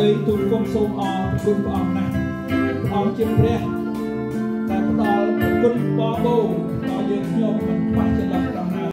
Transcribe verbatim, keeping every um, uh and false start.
ទូលគុំសូមអរគុណព្រះអង្គណាស់ព្រះអង្គជាព្រះដែលផ្ដល់គុណបបោដល់យើងខ្ញុំមិនខ្វះចន្លោះ